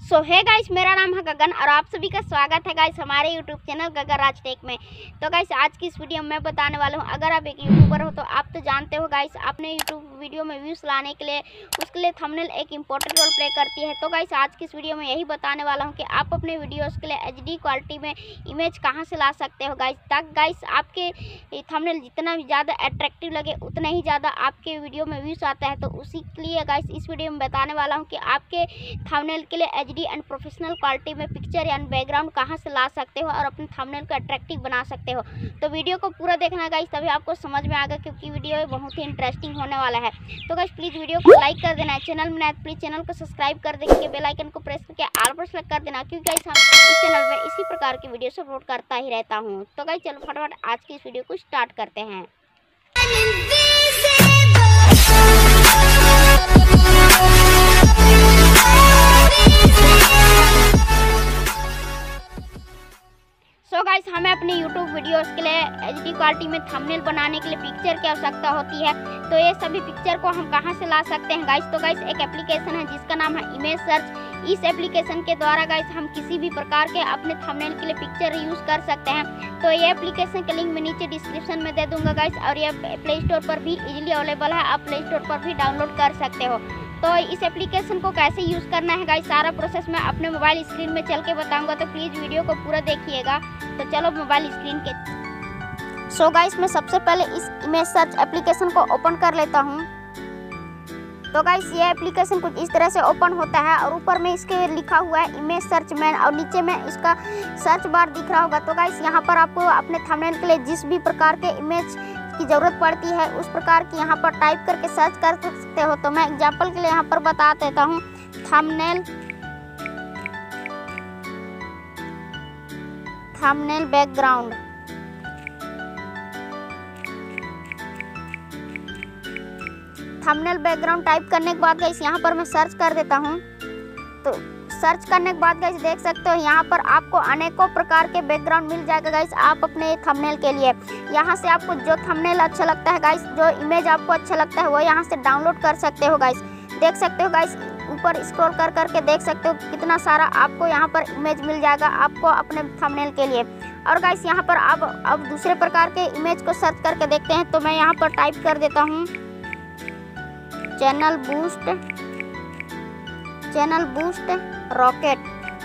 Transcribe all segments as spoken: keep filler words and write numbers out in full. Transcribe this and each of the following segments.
सो है गाइस, मेरा नाम है गगन और आप सभी का स्वागत है गाइस हमारे YouTube channel Gagan Raj tech में। तो गाइस आज की इस वीडियो में मैं बताने वाला हूं, अगर आप एक यूट्यूबर हो तो आप तो जानते हो गाइस अपने यूट्यूब वीडियो में व्यूज़ लाने के लिए उसके लिए थंबनेल एक इंपॉर्टेंट रोल प्ले करती है। तो गाइस आज की इस वीडियो में यही बताने वाला हूँ कि आप अपने वीडियोज़ के लिए एच डी क्वालिटी में इमेज कहाँ से ला सकते हो गाइस, ताकि गाइस आपके थंबनेल जितना भी ज़्यादा अट्रैक्टिव लगे उतना ही ज़्यादा आपके वीडियो में व्यूज़ आता है। तो उसी के लिए गाइस इस वीडियो में बताने वाला हूँ कि आपके थंबनेल के लिए H D and professional quality में पिक्चर या बैकग्राउंड कहाँ से ला सकते हो और अपने थंबनेल को अट्रैक्टिव बना सकते हो। तो वीडियो को पूरा देखना गाइस, तभी आपको समझ में आएगा, क्योंकि वीडियो बहुत ही इंटरेस्टिंग होने वाला है। तो गाइस प्लीज़ वीडियो को लाइक कर देना है, चैनल में नया तो प्लीज़ चैनल को सब्सक्राइब कर देंगे, बेल आइकन को प्रेस करके ऑल पर सेलेक्ट कर देना, क्योंकि गाइस हम इस चैनल में इसी प्रकार की वीडियो से अपलोड करता ही रहता हूँ। तो गाइस चलो फटाफट आज की इस वीडियो को स्टार्ट करते हैं। सो गाइस हमें अपने यूट्यूब वीडियोस के लिए एच डी क्वालिटी में थंबनेल बनाने के लिए पिक्चर की आवश्यकता होती है। तो ये सभी पिक्चर को हम कहां से ला सकते हैं गाइस? तो गाइस एक एप्लीकेशन है जिसका नाम है इमेज सर्च। इस एप्लीकेशन के द्वारा गाइस हम किसी भी प्रकार के अपने थंबनेल के लिए पिक्चर यूज़ कर सकते हैं। तो ये एप्लीकेशन का लिंक मैं नीचे डिस्क्रिप्शन में दे दूँगा गाइस, और ये प्ले स्टोर पर भी इजीली अवेलेबल है, आप प्ले स्टोर पर भी डाउनलोड कर सकते हो। तो इस एप्लीकेशन को कैसे यूज़ करना है गाइस, सारा प्रोसेस मैं अपने मोबाइल स्क्रीन में चल के बताऊंगा, तो प्लीज़ वीडियो को पूरा देखिएगा। तो चलो मोबाइल स्क्रीन के सो गाइस मैं सबसे पहले इस इमेज सर्च एप्लीकेशन को ओपन कर लेता हूं। तो गाइस ये एप्लीकेशन कुछ इस तरह से ओपन होता है और ऊपर में इसके लिखा हुआ है इमेज सर्च मैन और नीचे में इसका सर्च बार दिख रहा होगा। तो गाइस यहाँ पर आपको अपने थंबनेल के लिए जिस भी प्रकार के इमेज की ज़रूरत पड़ती है उस प्रकार की यहाँ पर टाइप करके सर्च कर सकते हो। तो मैं एग्जांपल के लिए यहाँ पर बता देता हूँ, thumbnail thumbnail background. Thumbnail background type करने के बाद गाइस यहाँ पर मैं सर्च कर देता हूँ। तो सर्च करने के बाद गाइस देख सकते हो यहाँ पर आपको अनेकों प्रकार के बैकग्राउंड मिल जाएगा गाइस आप अपने थंबनेल के लिए। यहाँ से आपको जो थंबनेल अच्छा लगता है गाइस, जो इमेज आपको अच्छा लगता है वो यहाँ से डाउनलोड कर सकते हो गाइस। देख सकते हो गाइस ऊपर स्क्रॉल कर करके देख सकते हो कितना सारा आपको यहाँ पर इमेज मिल जाएगा आपको अपने थंबनेल के लिए। और गाइस यहाँ पर अब अब दूसरे प्रकार के इमेज को सर्च करके देखते हैं। तो मैं यहाँ पर टाइप कर देता हूँ channel boost channel boost rocket.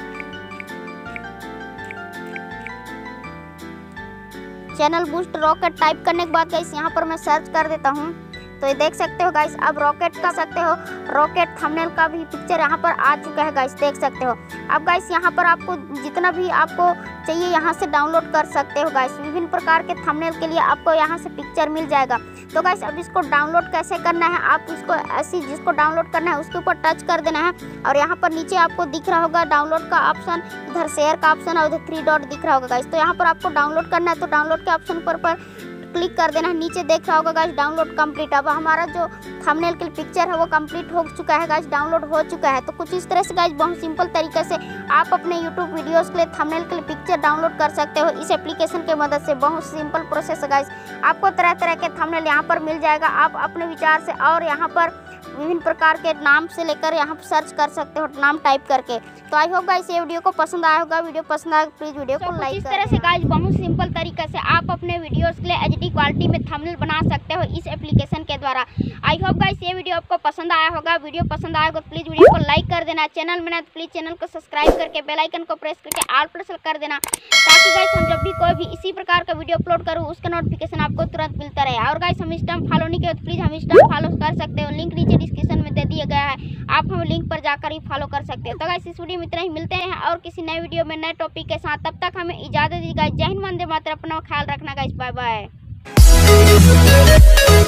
Channel boost rocket type करने के बाद गाइस यहाँ पर मैं सर्च कर देता हूँ। तो ये देख सकते हो गाइस अब रॉकेट का सकते हो रॉकेट थंबनेल का भी पिक्चर यहाँ पर आ चुका है गाइस, देख सकते हो। अब गाइस यहाँ पर आपको जितना भी आपको चाहिए यहाँ से डाउनलोड कर सकते हो गाइस। विभिन्न प्रकार के थंबनेल के लिए आपको यहाँ से पिक्चर मिल जाएगा। तो गाइस अब इसको डाउनलोड कैसे करना है, आप इसको ऐसी जिसको डाउनलोड करना है उसके ऊपर टच कर देना है और यहाँ पर नीचे आपको दिख रहा होगा डाउनलोड का ऑप्शन, इधर शेयर का ऑप्शन और उधर थ्री डॉट दिख रहा होगा गाइस। तो यहाँ पर आपको डाउनलोड करना है तो डाउनलोड के ऑप्शन पर, पर क्लिक कर देना है। नीचे देख रहा होगा गाइस डाउनलोड कंप्लीट। अब हमारा जो थंबनेल के पिक्चर है वो कंप्लीट हो चुका है गाइस, डाउनलोड हो चुका है। तो कुछ इस तरह से गाइस बहुत सिंपल तरीके से आप अपने यूट्यूब वीडियोस के लिए थंबनेल के लिए पिक्चर डाउनलोड कर सकते हो इस एप्लीकेशन की मदद से। बहुत सिंपल प्रोसेस है गाइस, आपको तरह तरह के थंबनेल यहाँ पर मिल जाएगा, आप अपने विचार से और यहाँ पर विभिन्न प्रकार के नाम से लेकर यहाँ पर सर्च कर सकते हो नाम टाइप करके। तो आई होप गाइस ये वीडियो को पसंद आया होगा। वीडियो पसंद आया प्लीज वीडियो को लाइक। इस तरह से गाइस बहुत सिंपल तरीके से आप अपने वीडियोस के लिए एच डी क्वालिटी में थंबनेल बना सकते हो इस एप्लीकेशन के द्वारा। आई होप गाइस ये वीडियो आपको पसंद आया होगा। वीडियो पसंद आया होगा तो प्लीज वीडियो को लाइक कर देना, चैनल में नया तो प्लीज चैनल को सब्सक्राइब करके बेल आइकन को प्रेस करके ऑल पर सेलेक्ट कर देना, ताकि गाइस हम जब भी कोई भी इसी प्रकार का वीडियो अपलोड करूँ उसका नोटिफिकेशन आपको तुरंत मिलता रहे। और गाइस हम इंस्टा फॉलो नहीं किया तो प्लीज हम इंस्टा फॉलो कर सकते हो, लिंक नीचे डिस्क्रिप्शन में दे दिया गया है, आप हम लिंक पर जाकर ही फॉलो कर सकते हो। तो गाइस इस वीडियो में इतना ही, मिलते हैं और किसी नए वीडियो में नए टॉपिक के साथ। तब तक हमें इजाजत दी गाइस। जय हिंद, वंदे मातरम। अपना ख्याल रखना गाइस, बाय बाय।